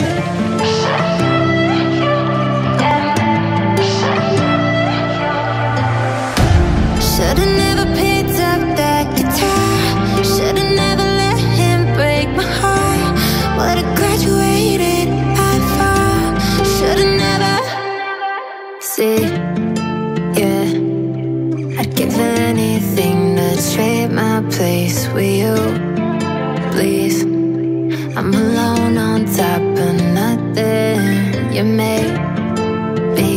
Should've never picked up that guitar. Should've never let him break my heart. Would've graduated high far. Should've never. See, yeah, I'd give anything to trade my place with you. Please, I'm alone on top of nothing. You made me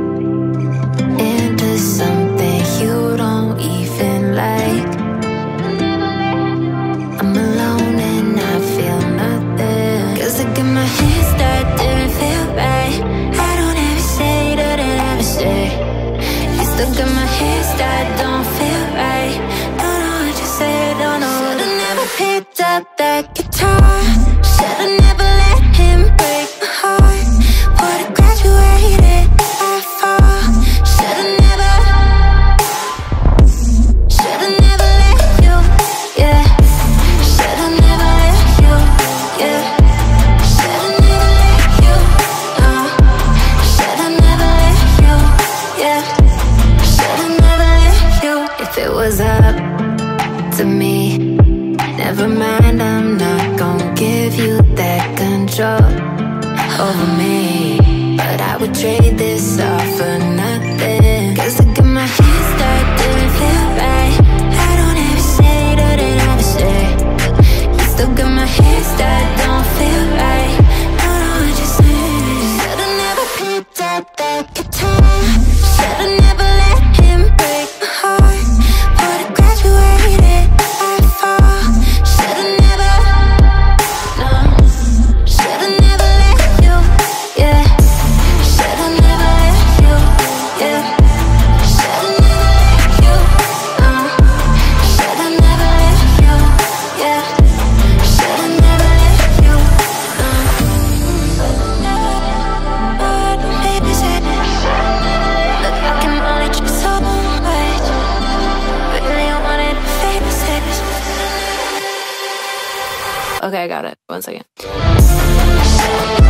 into something you don't even like. I'm alone and I feel nothing. 'Cause I get my hands that didn't feel right. I don't ever say that I ever say. You still got my hands that don't feel right. Don't know what you say, don't know. Should've never picked up that guitar. Should've never let him break my heart. Would've graduated high far. Should've never. Should've never let you, yeah. Should've never let you, yeah. Should've never let you, should've never let you, yeah. Should've never let you. If it was up to me, never mind, I'm not gonna give you that control over me. But I would trade this all for nothing. 'Cause I got my hands that didn't feel right. I don't ever say that I ever say. You still got my hands that don't feel right. I don't know what you say. Should've never picked up that guitar. Should've never let him break my heart. Would've graduated high far. Should've never, no. Should've never let you, yeah. Should've never let you, yeah. Should've never let you, should've never let you, yeah. Should've never let you, maybe say, look, I can only try so much. Really, I wanted to fade the seconds. Okay, I got it. 1 second.